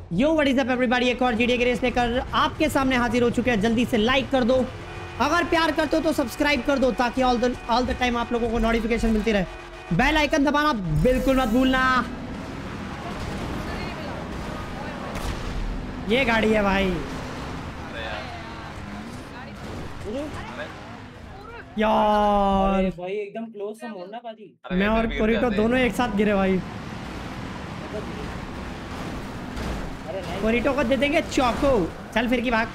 Yo what is up everybody, एक और GDA की रेस लेकर आपके सामने हाजिर हो चुके हैं। जल्दी से लाइक कर दो, अगर प्यार करते हो तो सब्सक्राइब कर दो ताकि ऑल द टाइम आप लोगों को नोटिफिकेशन मिलती रहे। बेल आइकन दबाना बिल्कुल मत भूलना। ये गाड़ी है भाई यार, भाई एकदम क्लोज से मोड़ना पाजी। मैं और कोरिटो दोनों एक साथ गिरे भाई। कोरिटो को दे देंगे चौको। चल फिर की भाग।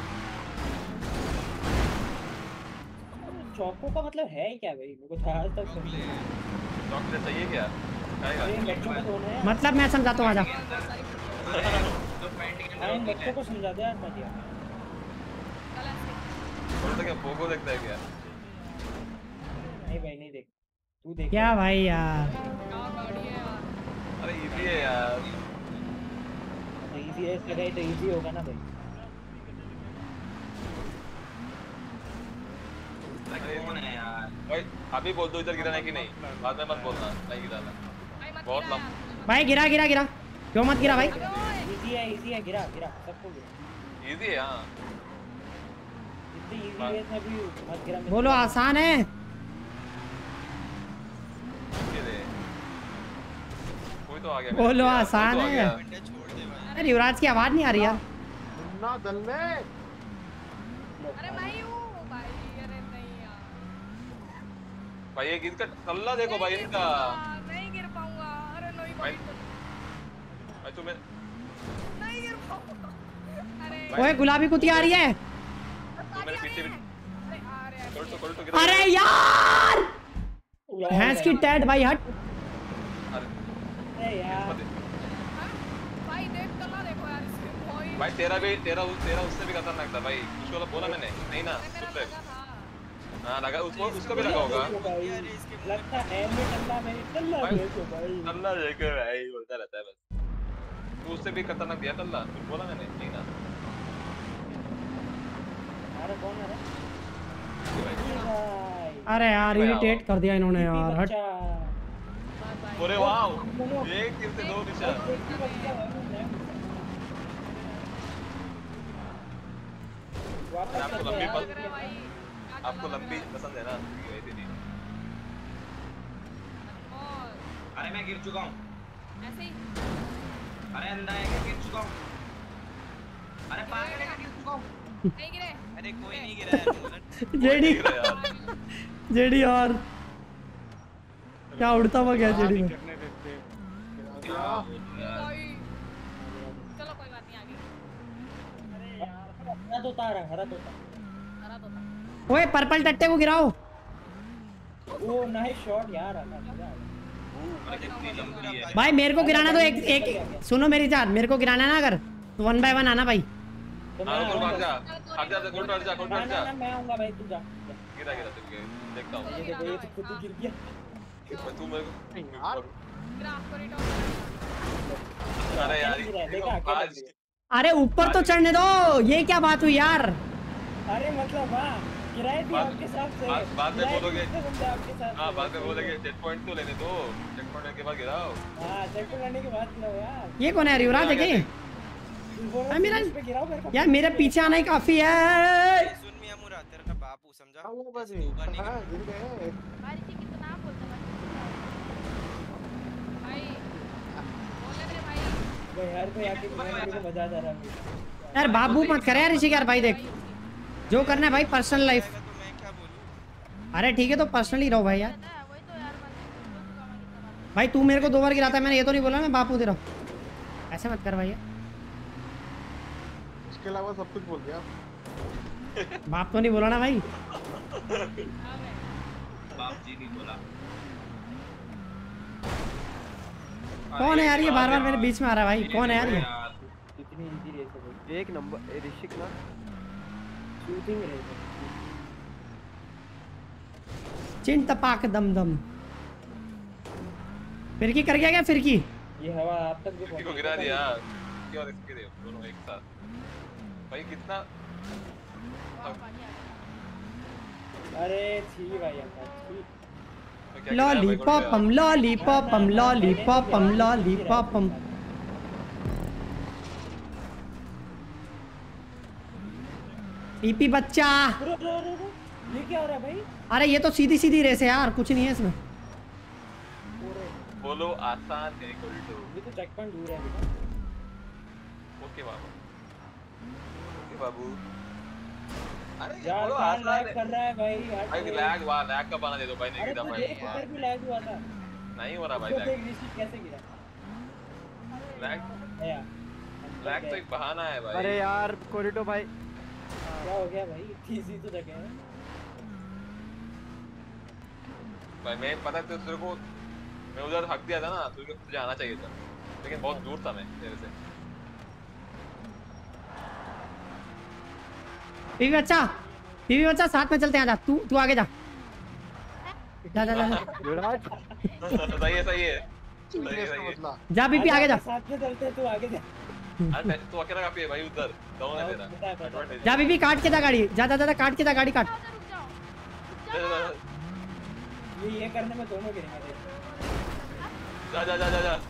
चौको का मतलब है क्या भाई? मेरे को आज तक चॉकलेट चाहिए क्या? मतलब मैं समझाता हूँ, आजा। बच्चों को समझा दे यार पाजी। बोलता क्या पोगो देखता है क्या? नहीं भाई नहीं देख, तू देख क्या भाई यार, अरे इजी है यार। इजी है, इसके तो इजी होगा ना भाई। कौन है यार भाई? अभी बोल दो इधर गिराना है कि नहीं, बाद में मत बोलना नहीं गिराना। बहुत लंबा भाई गिरा गिरा गिरा, क्यों मत गिरा भाई? इजी है, गिरा गिरा सबको गिरा। इजी है हां, इतनी इजी है ना भी मत गिरा। बोलो आसान है। कोई तो आ गया। बोलो आसान है। अरे युवराज की आवाज नहीं आ रही यार। ना दल में अरे भाई वो भाई, अरे नहीं यार भाई ये गिर का तल्ला देखो भाई इनका। नहीं गिर पाऊंगा। अरे नहीं भाई, भाई तुम्हें नहीं गिर पाऊंगा। अरे ओए गुलाबी कुतिया आ रही है। तू मेरे पीछे अरे अरे यार भैंस की टैट भाई, हट। अरे यार भाई देख तो ना, देखो यार इसके भाई तेरा उससे भी खतरनाक था भाई। उसको बोला मैंने नहीं ना, चुप रह। हां लगा उसको भी लगा होगा। लगता है मैं तल्ला देखो भाई, तल्ला देखो भाई बोलता रहता है बस। तू उससे भी खतरनाक दिया तल्ला, कुछ बोला मैंने नहीं ना। अरे कौन है? अरे यार इरिटेट कर दिया इन्होंने यार, हट। अरे वाह, एक तीर से 2 निशान। आपको लंबी पसंद है ना? अरे मैं गिर चुका हूँ ऐसे ही। अरे अंधा है क्या? गिर चुका हूँ। अरे पागल है क्या? गिर चुका हूँ। नहीं गिरे। अरे कोई नहीं गिरा है। जेडी जेडी और क्या उड़ता हुआ गया जेडी में। चलो कोई बात नहीं, आगे। हरा तोता आ रहा है, हरा तोता। ओए पर्पल टट्टे को गिराओ। ओ नाइस शॉट यार। भाई मेरे को गिराना तो एक सुनो मेरी जान, मेरे को गिराना ना अगर तो 1 बाय 1 आना भाई। तो मैं हट जा गोल्ड हट जा। मैं आऊंगा भाई, तू जा। गिरा तुझे देखता हूं। ये देखो ये तो खुद गिर गया। तू मेरे को यार अरे यार अरे ऊपर तो चढ़ने दो, ये क्या बात हुई यार? अरे मतलब हां किराए थी आपके साथ से। बाद में बोलोगे आपके साथ। हां बाद में बोलेंगे चेक पॉइंट तो लेने दो, चेक पॉइंट के बाद गिराओ। हां चेक पॉइंट लेने के बाद गिराओ यार। ये कौन है? युवराज है क्या? मेरा यार मेरे पीछे आना ही काफी है। सुन मियां मुरा, तेरा का बापू समझा। वो बस हां गिर गए भाई जी कितना बोलते भाई, बोले रे भाई यार को आके मेरे को मजा आ रहा है यार। बाबू मत करे यार ऋषिक यार। भाई देख जो करना है भाई पर्सनल लाइफ। तो मैं क्या बोलूं? अरे ठीक है तो पर्सनली रहो भाई यार। भाई तू मेरे को 2 बार गिराता है, मैंने ये तो नहीं बोला मैं बापू दे रहा हूँ। ऐसे मत कर भाई। इसके अलावा सब कुछ बोल दिया। बाप तो नहीं बोला ना भाई। बाप जी नहीं बोला। कौन है यार ये बार बार मेरे बीच में आ रहा है भाई? कौन है यार ये? कितनी इजी रेस है भाई। एक नंबर ऋषिक ना शूटिंग रेस है। चिन तपाक दम दम। फिरकी कर गया क्या? फिरकी ये हवा आप तक भी किसी को गिरा दिया क्यों? इसके दे दोनों एक साथ भाई कितना। अरे छी भाई अंकल। लॉलीपॉपम लॉलीपॉपम लॉलीपॉपम लॉलीपॉपम। पीपी बच्चा। ये क्या हो रहा है भाई? अरे ये तो सीधी सीधी रेस है यार, कुछ नहीं है इसमें। बोलो आसान है कोल्टो। ये तो चेक पॉइंट दूर है बेटा। ओके बाबू, ओके बाबू। अरे यार बोलो कहाँ आसान लैग है कर रहा है भाई? भाई। लैग वाह, लैग का बना दे दो भाई। नहीं अरे गिरा तू भाई देख उधर भी लैग हुआ था। नहीं हो रहा भाई उसको लैग। देख ऋषि कैसे गिरा। लैग है यार। लैग तो एक बहाना है भाई। अरे यार कोरिडो भाई क्या हो गया भाई? इजी तो जगह है भाई। मैं पता है तेरे को, मैं उधर हक दिया था ना, तुझे आना चाहिए था, लेकिन बहुत दूर था मैं तेरे से। पीवी बच्चा साथ में चलते हैं। जा तू आगे जा। जा जा जा युवराज सही है सही है सही है इसका सही है। मतलब जा पीपी आगे जा। साथ में चलते हैं, तू आगे जा। अरे तू अकेला काफी है भाई, उधर डाउन है तेरा पता है, पता है। एडवांटेज। जा पीपी काट के जा गाड़ी। जा जा जा काट के जा गाड़ी काट। रुक जाओ। ये करने में दोनों गिरेंगे। जा जा जा जा जा।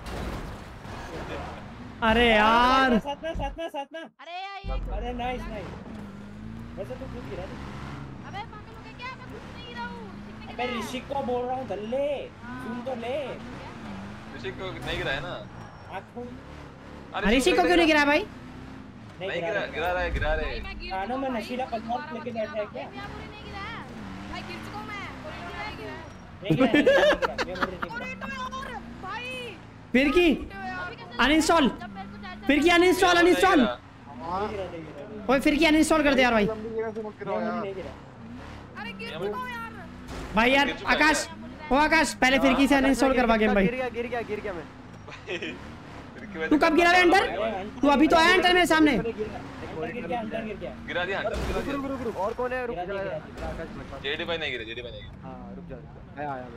अरे यार साथ में। अरे यार ये अरे नाइस नाइस। वैसे तू खुद गिरा दे। अबे पागल हो गया क्या? मैं कुछ नहीं गिरा हूँ। ऋषिक ने अबे गिराया। ऋषिक को बोल रहा हूँ दल्ले, सुन तो ले। ऋषिक को नहीं गिरा है ना? आँखों ऋषि को क्यों नहीं गिरा भाई? नहीं गिरा, गिरा रहा है भाई मैं गिर कानों में चुका नशीला भाई, पदार्थ लेके दोबारा बैठा है क्या? मैं पूरी नहीं गिराया। भाई गिर चुका हूँ मैं। कोरिडोर में नहीं गिराया। नहीं गिरा। कोरिडोर और भाई फिर की अनइंस्टॉल। जब मेरे को चार्जर फिर की अनइंस्टॉल। हाँ ओए फिर की अनइंस्टॉल कर दे यार भाई। लंबी जगह से मत गिराओ यार अरे गिर चुका हूँ यार। भाई यार आकाश, ओ आकाश पहले फिर की से अनइंस्टॉल करवा गेम भाई। गिर गया मैं भाई तू कब गिरा है अंडर? तू अभी तो आया अंडर मेरे सामने। अंदर गिर गया। गिरा दिया अंडर, गिरा दिया। रुक और कौन है रुक गिरा जा दिया। आकाश मत जेडी भाई नहीं गिरे, जेडी भाई नहीं गिरे। हां रुक जा आया यार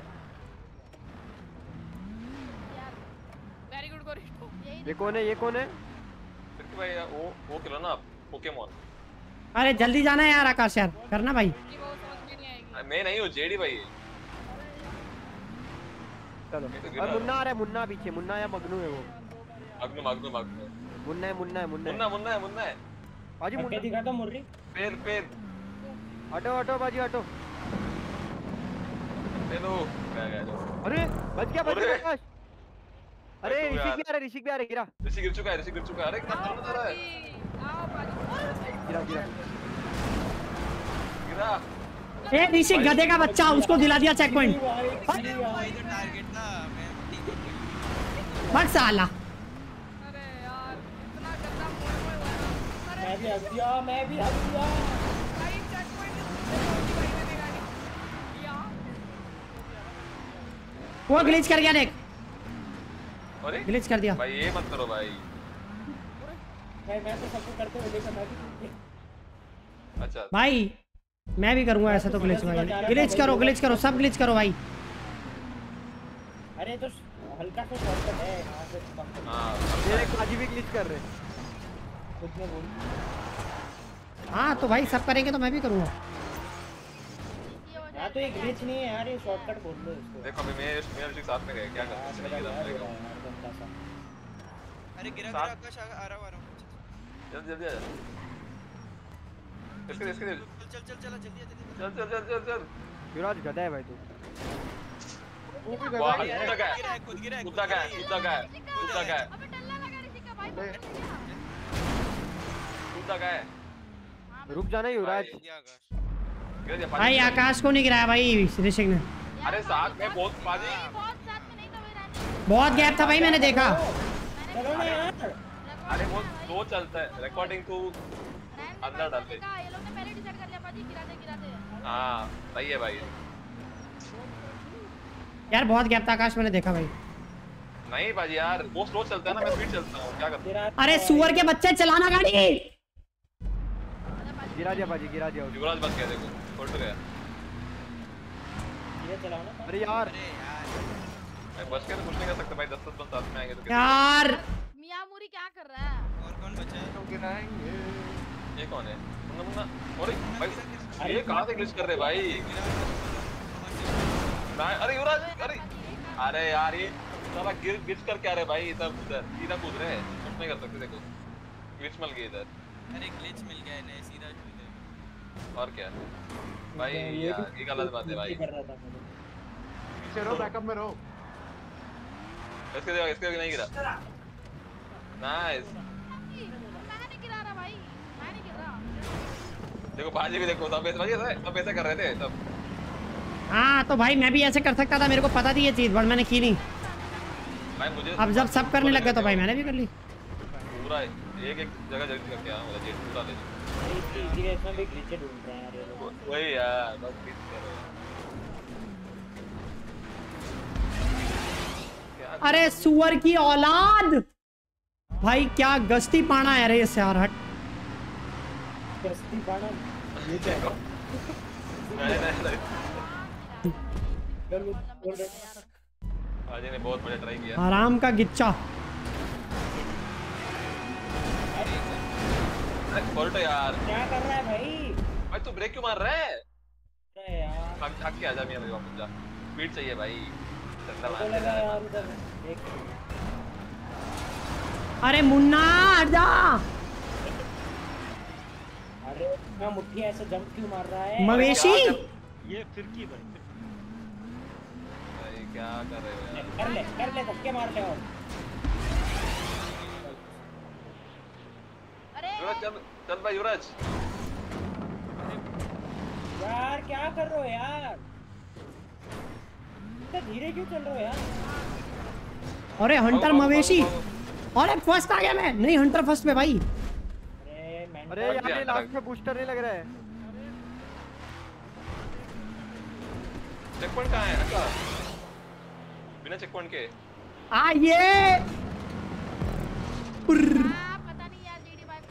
वेरी गुड कोरिडोर। ये कौन है फिर कि भाई वो खेलो ना आप पोकेमॉन। अरे जल्दी जाना है यार आकाश यार, करना भाई। कि वो समझ में नहीं आएगी। मैं नहीं हूँ, जेडी भाई है। चलो ये तो गिरा और मुन्ना आ रहा है, मुन्ना पीछे, मुन्ना या मगनू है वो? मगनू मगनू मगनू मुन्ना है मुन्ना मुन्ना है मुन्ना है। बाजी करके मुन्ना दिखा तो मुर्री। पैर हटो बाजी हटो। ले लो। गया जाओ। अरे बच गया अरे। आकाश। अरे भाई तू ऋषिक भी आ रहा है गिरा ऋषि गिर चुका है। अरे क्या आओ कर रहा है? बाजी, आओ बाजी। गिरा गिरा। ए ऋषि गधे का बच्चा, उसको दिला दिया चेक पॉइंट। बट साला अरे यार इतना गंदा मोड़ हुआ है। अरे मैं भी हक दिया। भाई चेक पॉइंट भाई मैंने गाड़ी किया। वो ग्लिच कर गया देख, अरे ग्लिच कर दिया। भाई ये मत करो भाई। मैं तो सबको करते हुए देखा था कि अच्छा भाई मैं भी करूंगा ऐसा तो ग्लिच भाई। ग्लिच करो सब ग्लिच करो भाई। अरे तो हल्का सा शॉर्टकट है यहाँ से कम कर। हाँ मेरे बाजी भी ग्लिच कर रहे हैं। खुद में बोल। हाँ तो भाई सब करेंगे तो मैं भी करूंगा। यहाँ तो ये ग्लिच नहीं है यार, ये शॉर्टकट बोल लो इसको। देखो अभी मेरे ऋषि साथ में गए, क्या करते हैं? नहीं गिरा मेरे को। अरे गिरा साथ- आकाश आ रहा हूँ जल्दी आ जा। इसके चल जल्दी चल। युवराज गधा है भाई तू। वाह खुद गिरा गिरा है कुत्ता का है। अबे डल्ला लगा ऋषिक का भाई। पकड़ लिया। कुत्ता का है। हाँ, रुक जाना युवराज। दिया आकाश गिरा दिया भाई आकाश को नहीं गिराया भाई ऋषिक ने। अरे साथ में बहुत बाजी। बहुत साथ में नहीं था भाई रहने। बहुत गैप था भाई, मैंने देखा। चलो ना यार। अरे वो स्लो चलता है रिकॉर्डिंग तो अंदर डाल दे। ये लोग ने पहले डिसाइड कर लिया बाजी, गिराते। हाँ सही है भाई। यार बहुत गैप था आकाश, मैंने देखा भाई। नहीं भाई यार वो स्लो चलता है ना, मैं स्पीड चलता हूँ, क्या करता गिरा अरे सुअर के बच्चे चलाना गाड़ी। गिरा दिया बाजी गिरा दिया हूँ? युवराज बच गया, देखो छोड़ गया। ये चलाओ ना। अरे यार अरे यार मैं बच के तो कुछ नहीं कर सकता भाई। 10 बंद साथ में आएंगे तो कैसे? यार मियामुरी क्या कर रहा है? और कौन बचा है? तो गिराएंगे। ये कौन है? मुन्ना अरे भाई ये कहाँ से ग्लिच कर रहे भाई? अरे युवराज अरे यार ये साला ग्लिच कर क्या रहे भाई? इधर उधर सीधा कूद रहे हैं, कुछ नहीं कर सकते। देखो ग्लिच मिल गई इधर। अरे ग्लिच मिल गया है, नहीं सीधा कूद और क्या भाई यार ये गलत बात है भाई। कर रहा था मैं। पीछे रहो, बैकअप में रहो। इसके नहीं गिरा। नाइस। मैं नहीं गिरा रहा भाई, मैं नहीं गिर रहा। देखो भाजी भी देखो सब ऐसे कर रहे थे सब। हाँ तो भाई मैं भी ऐसे कर सकता था, मेरे को पता थी ये चीज, बट मैंने की नहीं। भाई मुझे अब जब सब करने लग गए तो भाई मैंने भी कर ली। पूरा एक जगह जल्दी करके आया मतलब ये पूरा ले। इसी रेस में भी ग्लिच ढूंढ रहे हैं यार ये लोग। वही यार बस किस करो। अरे सुअर की औलाद भाई, क्या गश्ती पाना है रे इससे यार, हट। गश्ती पाना ये क्या है? नहीं चल बोल रहे हैं। भाजी ने बहुत बड़ा ट्राई किया। आराम का गिच्चा। अरे बोल्टो यार क्या कर रहा है भाई? भाई तू ब्रेक क्यों मार रहा है? अरे यार भाग के आजा मियां मेरे वापस जा। स्पीड चाहिए भाई। चंदा तो मार लगा यार उधर देख। अरे मुन्ना हट जा। अरे मैं मुट्ठी ऐसे जंप क्यों मार रहा है? मवेशी ये फिरकी भाई। भाई क्या कर रहे हो यार? कर ले धक्के मार ले। और अरे युवराज चल भाई युवराज। यार क्या कर रहे हो यार? इतना धीरे क्यों चल रहे हो यार? अरे हंटर मवेशी। अरे फर्स्ट आ गया मैं। नहीं हंटर फर्स्ट पे भाई। अरे मैं अरे यहाँ पे लास्ट में बूस्टर नहीं लग रहा है। चेक पॉइंट कहाँ है? अच्छा बिना चेक पॉइंट के आइए। पता नहीं यार डीडी भाई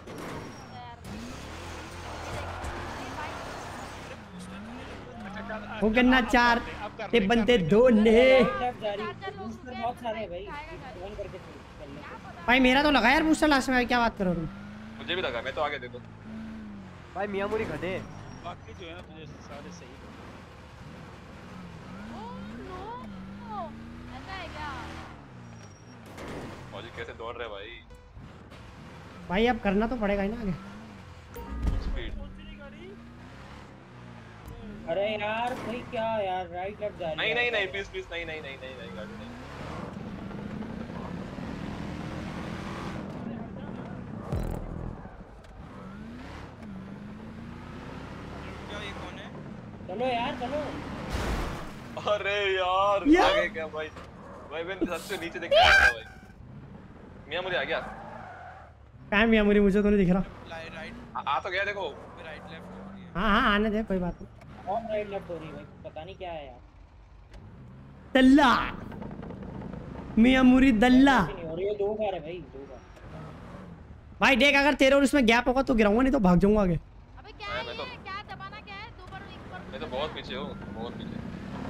यार। वो करना चार ते बनते दो ने। जारी बूस्टर बहुत सारे हैं भाई। ऑन करके चल ले। भाई मेरा तो लगा यार बूस्टर लास्ट में, क्या बात करो तुम। मुझे भी लगा, मैं तो आगे देखो। भाई मियां मुरी गधे। बाकी जो है ना तुझे सारे सही। ऐसा है क्या? मौजी कैसे दौड़ रहे भाई। भाई अब करना तो पड़ेगा ही ना आगे। स्पीड। अरे यार भाई क्या यार राइट लेफ्ट जा रही है। नहीं प्लीज नहीं गाड़ी नहीं। क्या ये कौन है? चलो यार चलो। अरे यार यार। आगे क्या भाई? भाई मैं सबसे नीचे देख रहा था भाई। मियां मुझे आ गया। टाइम या मुझे तो नहीं दिख रहा। राइट आ तो गया देखो। राइट लेफ्ट हो रही है। हाँ आने दे, कोई बात नहीं। और राइट लेफ्ट हो रही है भाई, पता नहीं क्या है यार। दल्ला मियां मुरी दल्ला। नहीं हो रही है, 2 बार है भाई 2 बार। भाई देख अगर तेरे और इसमें गैप होगा तो गिराऊंगा, नहीं तो भाग जाऊंगा आगे। अबे क्या है मैं तो- ये? क्या दबाना क्या है? 2 बार 1 बार। मैं तो बहुत पीछे हूँ, बहुत पीछे।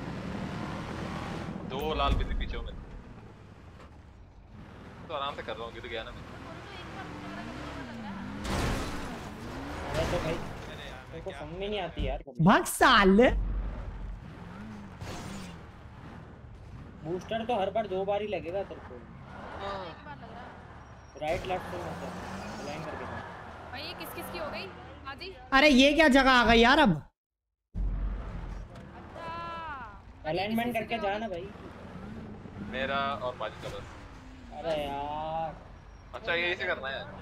2 लाल बिंदी पीछे हूँ मैं तो आराम से कर रहा हूँ। गिर गया ना मैं। अरे तो भाई मेरे को समझ में नहीं आती यार कभी। भाग साल। बूस्टर तो हर बार 2 बार ही लगेगा तेरे को। एक बार लग रहा है। राइट लेफ्ट से मतलब लाइन करके जा। भाई ये किस की हो गई? आजी। अरे ये क्या जगह आ गई यार अब। अच्छा अलाइनमेंट करके जा ना भाई। मेरा और बाजी का बस। अरे यार अच्छा ये इसे करना है।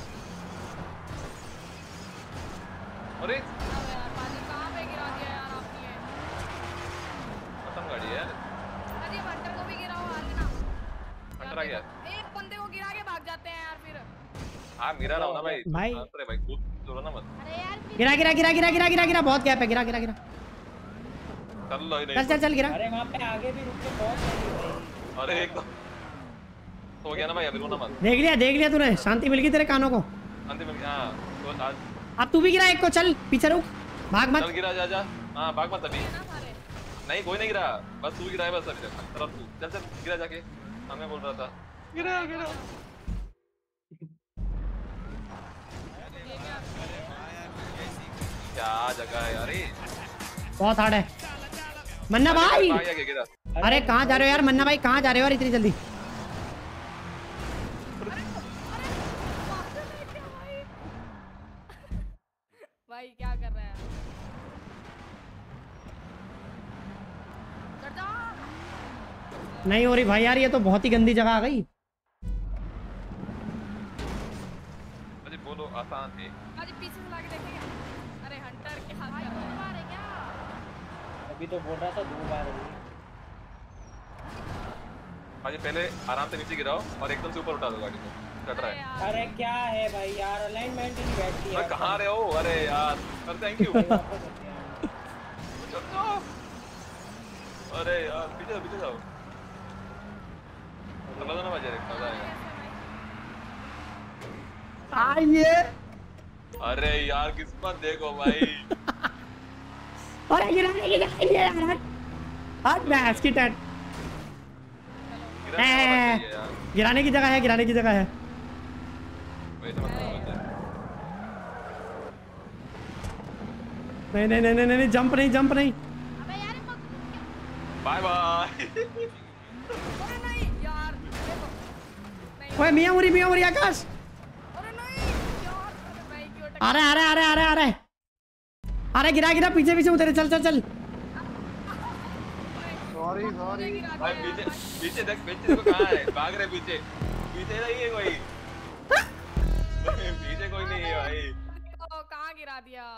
अरे अब यार बाजी कहाँ पे गिरा दिया यार आपने ये? खत्म गाड़ी है। अजी हंटर को भी गिराओ आगे ना। हंटर आ गया। एक बंदे को गिरा के भाग जाते हैं यार फिर। हाँ गिरा रहा हूँ ना भाई। भाई। अरे भाई कूद जोरो ना मत। अरे यार फिर गिरा गिरा गिरा गिरा गिरा गिरा गिरा बहुत गैप है। गिरा गिरा गिरा चल लो ही चल नहीं। चल चल गिरा। अरे वहाँ पे आगे भी रुक के बहुत सही भाई। अरे एकदम हो गया ना भाई, अभी रोना मत। देख लिया तूने, शांति मिल गई तेरे कानों को। अंतिम में हाँ तो आज अब तू भी गिरा एक को, चल पीछे रुक, भाग चल मत। गिरा जा। हाँ भाग मत अभी। ना सारे। नहीं कोई नहीं गिरा, बस तू गिरा है बस अभी तक। तरफ तू चल गिरा जाके। हाँ मैं बोल रहा था गिरा। क्या जगह है यार ये। बहुत हार्ड है मन्ना भाई। आ गया गिरा। अरे कहाँ जा रहे हो यार मन्ना भाई, कहाँ जा रहे हो यार इतनी जल्दी? भाई क्या कर रहा है? नहीं हो रही भाई यार, ये तो बहुत ही गंदी जगह आ गई। मुझे बोलो आसान थी। आज पीछे से लाके देखेंगे। अरे हंटर के हाथ में दो बार है क्या? अभी तो बोल रहा था 2 बार है। आज पहले आराम से नीचे गिराओ और एकदम से ऊपर उठा दो गाड़ी को, कट रहा है। अरे क्या है भाई यार, अलाइनमेंट ही नहीं बैठती अरे है। कहाँ रहे हो? अरे यार सर थैंक यू। अरे यार पीछे जाओ, पीछे जाओ। चलो ना मजा आएगा। आइए। अरे यार किस्मत देखो भाई। अरे गिराने की जगह है यार। हट भैंस की टट। गिराने की जगह है, गिराने की जगह है। नहीं नहीं नहीं नहीं नहीं, जंप नहीं, जंप नहीं। अबे यार बाय बाय। अरे नहीं यार, देखो नहीं। ओए मियां मुरी आकाश। अरे नहीं यार, अरे भाई क्यों टक्कर? अरे अरे अरे अरे अरे अरे गिरा गिरा, पीछे पीछे उधर, चल चल चल। सॉरी सॉरी भाई पीछे पीछे देख, पीछे देखो कहाँ है, भाग रहे पीछे। पीछे नहीं है कोई। पीछे कोई नहीं है भाई। तो कहाँ गिरा दिया?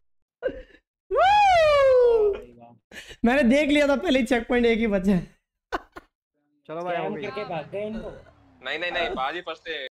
मैंने देख लिया था पहले, चेक पॉइंट एक ही बचा है। चलो भाई, हो गई। करके भाग गए इनको। नहीं नहीं नहीं, बाजी फर्स्ट